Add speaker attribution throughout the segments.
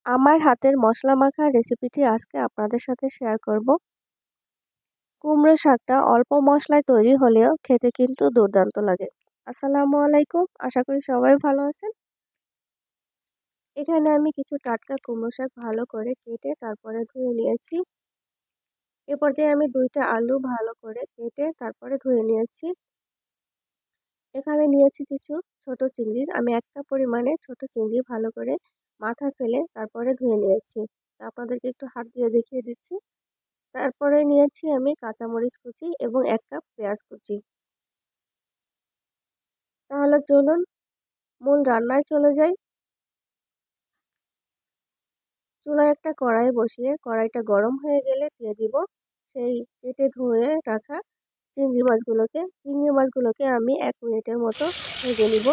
Speaker 1: আমার হাতের মশলা মাখা রেসিপিটি আজকে আপনাদের সাথে শেয়ার করব। কুমড়ো শাকটা অল্প মশলায় তৈরি হলেও খেতে কিন্তু দুর্দান্ত লাগে। আসসালামু আলাইকুম, আশা করি সবাই ভালো আছেন। এখানে আমি কিছু টাটকা কুমড়ো শাক ভালো করে কেটে তারপরে ধুয়ে নিয়েছি। এ পর্যায়ে আমি 2টা আলু ভালো করে কেটে তারপরে ধুয়ে নিয়েছি। এখানে নিয়েছি কিছু ছোট চিংড়ি, আমি 1 কাপ পরিমাণে ছোট চিংড়ি ভালো করে মাথা ফেলে তারপরে ধুয়ে নিয়েছি। আপনাদেরকে একটু হাত দিয়ে দেখিয়ে দিচ্ছি। তারপরে নিয়েছি আমি কাঁচামরিচ কুচি এবং 1 কাপ পেঁয়াজ কুচি। তাহলে চলুন মূল রান্নায় চলে যাই। চুলায় একটা কড়াই বসিয়ে কড়াইটা গরম হয়ে গেলে দিয়ে দিব সেই কেটে ধুয়ে রাখা চিংড়ি মাছগুলোকে। চিংড়ি মাছগুলোকে আমি 1 মিনিটের মতো ভেজে নিব।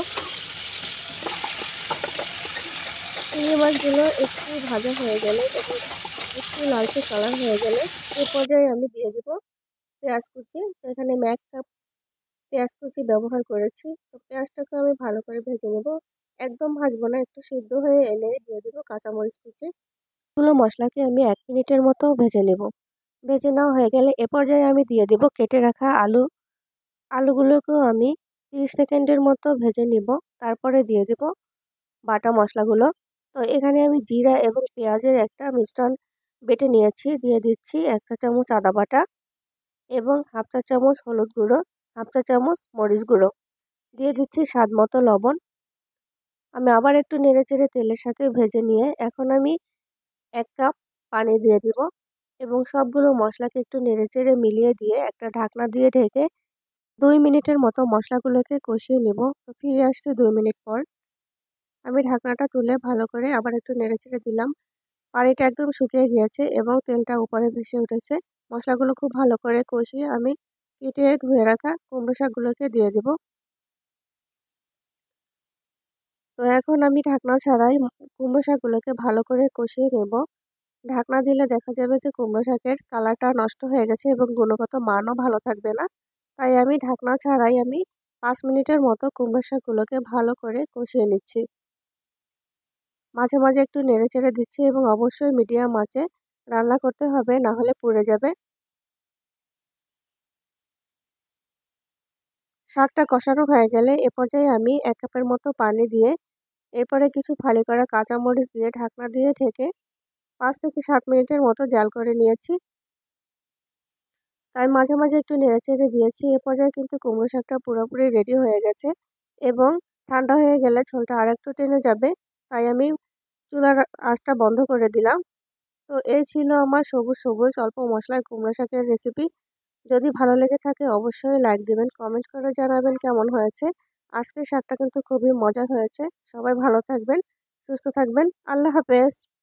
Speaker 1: চিংড়ি মাছগুলো একটু ভাজা হয়ে গেলে এবং একটু লালচে কালার হয়ে গেলে এই পর্যায়ে আমি দিয়ে দিব পেঁয়াজ কুচি। এখানে আমি 1 কাপ পেঁয়াজ কুচি ব্যবহার করেছি। তো পেঁয়াজটাকে আমি ভালো করে ভেজে নেব। একদম ভাজবো না, একটু সিদ্ধ হয়ে এলে দিয়ে দেব কাঁচামরিচ কুচি। এগুলো মশলাকে আমি 1 মিনিটের মতো ভেজে নেব। ভেজে নেওয়া হয়ে গেলে এ পর্যায়ে আমি দিয়ে দেব কেটে রাখা আলু। আলুগুলোকেও আমি 30 সেকেন্ডের মতো ভেজে নিব। তারপরে দিয়ে দেব বাটা মশলাগুলো। তো এখানে আমি জিরা এবং পেঁয়াজের একটা মিশ্রণ বেটে নিয়েছি। দিয়ে দিচ্ছি 1 চা চামচ আদা বাটা এবং 1/2 চা চামচ হলুদ গুঁড়ো, 1/2 চা চামচ মরিচ গুঁড়ো। দিয়ে দিচ্ছি স্বাদ মতো লবণ। আমি আবার একটু নেড়েচেড়ে তেলের সাথে ভেজে নিয়ে এখন আমি 1 কাপ পানি দিয়ে দিব এবং সবগুলো মশলাকে একটু নেড়েচেড়ে মিলিয়ে দিয়ে একটা ঢাকনা দিয়ে ঢেকে 2 মিনিটের মতো মশলাগুলোকে কষিয়ে নেব। তো ফিরে আসছি 2 মিনিট পর। আমি ঢাকনাটা তুলে ভালো করে আবার একটু নেড়েচেড়ে দিলাম। পানিটা একদম শুকিয়ে গিয়েছে এবং তেলটা উপরে ভেসে উঠেছে। মশলাগুলো খুব ভালো করে কষিয়ে আমি কেটে ধুয়ে রাখা কুমড়ো শাকগুলোকে দিয়ে দেব। তো এখন আমি ঢাকনা ছাড়াই কুমড়ো শাকগুলোকে ভালো করে কষিয়ে নেব। ঢাকনা দিলে দেখা যাবে যে কুমড়ো শাকের কালারটা নষ্ট হয়ে গেছে এবং গুণগত মানও ভালো থাকবে না। তাই আমি ঢাকনা ছাড়াই 5 মিনিটের মতো কুমড়ো শাকগুলোকে ভালো করে কষিয়ে নিচ্ছি। মাঝে মাঝে একটু নেড়েচেড়ে দিচ্ছি এবং অবশ্যই মিডিয়াম আঁচে রান্না করতে হবে, না হলে পুড়ে যাবে। শাকটা কষানো হয়ে গেলে এ পর্যায়ে আমি 1 কাপের মতো পানি দিয়ে এরপরে কিছু ফালি করা কাঁচামরিচ দিয়ে ঢাকনা দিয়ে ঢেকে 5 থেকে 7 মিনিটের মতো জাল করে নিয়েছি। তাই মাঝে মাঝে একটু নেড়েচেড়ে দিয়েছি। এ পর্যায়ে কিন্তু কুমড়ো শাকটা পুরোপুরি রেডি হয়ে গেছে এবং ঠান্ডা হয়ে গেলে ঝোলটা আরেকটু টেনে যাবে। তাই আমি চুলার আঁচটা বন্ধ করে দিলাম। তো এই ছিল আমার সবুজ সবুজ অল্প মশলায় কুমড়ো শাকের রেসিপি। যদি ভালো লেগে থাকে অবশ্যই লাইক দিবেন, কমেন্ট করে জানাবেন কেমন হয়েছে। আজকের শাকটা কিন্তু খুবই মজার হয়েছে। সবাই ভালো থাকবেন, সুস্থ থাকবেন। আল্লাহ হাফেজ।